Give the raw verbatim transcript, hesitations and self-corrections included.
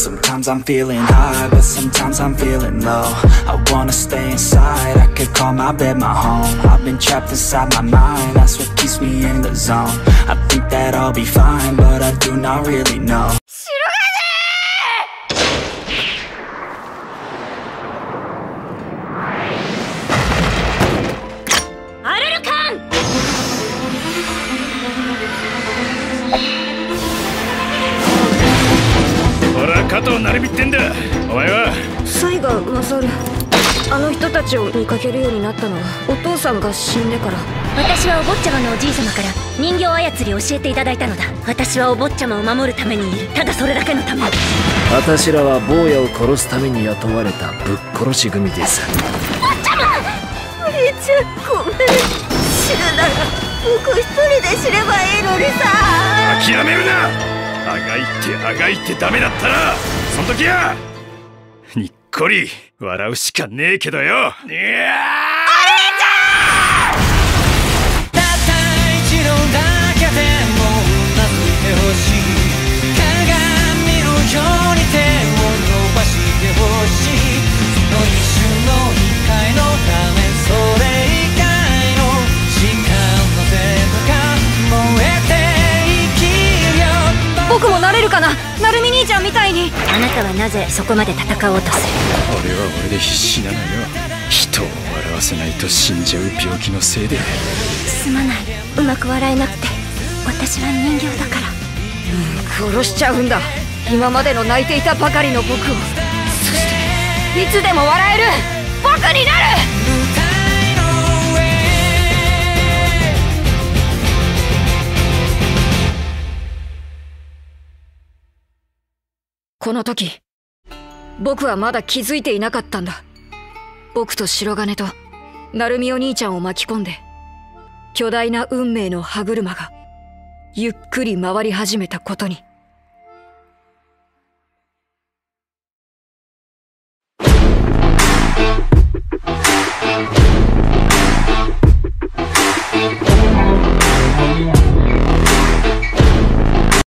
Sometimes I'm feeling high, but sometimes I'm feeling low. I wanna stay inside, I could call my bed my home. I've been trapped inside my mind, that's what keeps me in the zone. I think that I'll be fine, but I do not really know. 加藤成美ってんだ。お前は才が勝る。あの人たちを見かけるようになったのはお父さんが死んでから。 私はお坊ちゃまのおじい様から人形操りを教えていただいたのだ。私はお坊ちゃまを守るためにいる。ただそれだけのため。 私らは坊やを殺すために雇われたぶっ殺し組です。 坊ちゃま、 お兄ちゃんごめん。死ぬなら僕一人で死ねばいいのにさ。 諦めるな。あがいてあがいてダメだったらその時はにっこり笑うしかねえけどよ。いやー、お兄ちゃん！たった一度だけでもうなずいてほしい。鏡のように手を伸ばしてほしい。その一瞬の光のため、それ以外の時間の全部が燃えて僕もなれるかな、なるみ兄ちゃんみたいに。 あなたはなぜそこまで戦おうとする？ 俺は俺で必死なのよ。人を笑わせないと死んじゃう病気のせいで。 すまない、うまく笑えなくて。私は人形だから。 うん、殺しちゃうんだ。今までの泣いていたばかりの僕を。そしていつでも笑える僕になる。この時僕はまだ気づいていなかったんだ。僕と白金と成美お兄ちゃんを巻き込んで巨大な運命の歯車がゆっくり回り始めたことに。